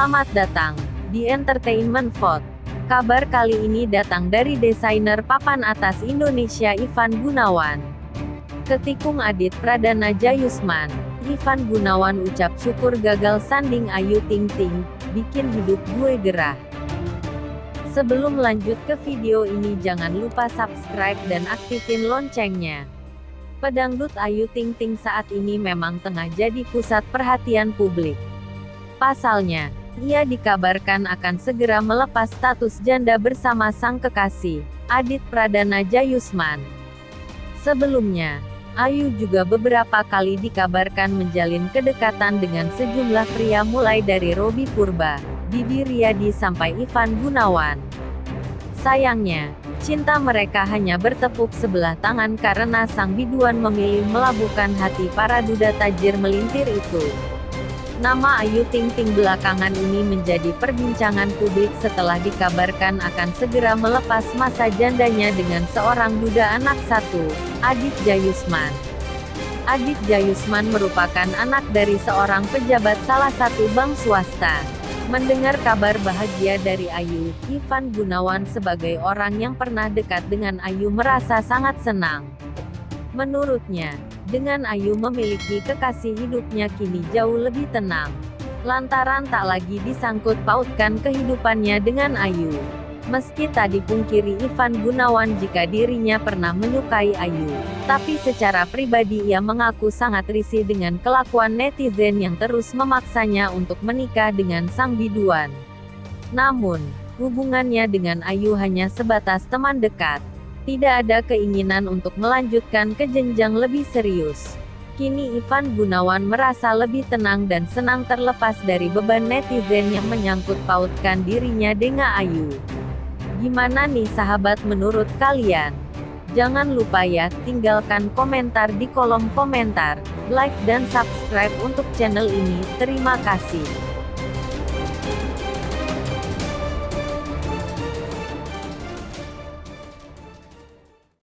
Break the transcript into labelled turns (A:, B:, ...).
A: Selamat datang di Entertainment Vote. Kabar kali ini datang dari desainer papan atas Indonesia Ivan Gunawan. Ketikung Adit Pradana Jayusman, Ivan Gunawan ucap syukur gagal sanding Ayu Ting Ting, bikin hidup gue gerah. Sebelum lanjut ke video ini jangan lupa subscribe dan aktifin loncengnya. Pedangdut Ayu Ting Ting saat ini memang tengah jadi pusat perhatian publik. Pasalnya, ia dikabarkan akan segera melepas status janda bersama sang kekasih, Adit Pradana Jayusman. Sebelumnya, Ayu juga beberapa kali dikabarkan menjalin kedekatan dengan sejumlah pria mulai dari Robby Purba, Didi Riyadi sampai Ivan Gunawan. Sayangnya, cinta mereka hanya bertepuk sebelah tangan karena sang biduan memilih melabuhkan hati para duda tajir melintir itu. Nama Ayu Ting Ting belakangan ini menjadi perbincangan publik setelah dikabarkan akan segera melepas masa jandanya dengan seorang duda anak satu, Adit Jayusman. Adit Jayusman merupakan anak dari seorang pejabat salah satu bank swasta. Mendengar kabar bahagia dari Ayu, Ivan Gunawan sebagai orang yang pernah dekat dengan Ayu merasa sangat senang. Menurutnya, dengan Ayu memiliki kekasih hidupnya kini jauh lebih tenang. Lantaran tak lagi disangkut pautkan kehidupannya dengan Ayu. Meski tak dipungkiri Ivan Gunawan jika dirinya pernah menyukai Ayu, tapi secara pribadi ia mengaku sangat risih dengan kelakuan netizen yang terus memaksanya untuk menikah dengan sang biduan. Namun, hubungannya dengan Ayu hanya sebatas teman dekat. Tidak ada keinginan untuk melanjutkan ke jenjang lebih serius. Kini Ivan Gunawan merasa lebih tenang dan senang terlepas dari beban netizen yang menyangkut pautkan dirinya dengan Ayu. Gimana nih sahabat menurut kalian? Jangan lupa ya, tinggalkan komentar di kolom komentar, like dan subscribe untuk channel ini. Terima kasih.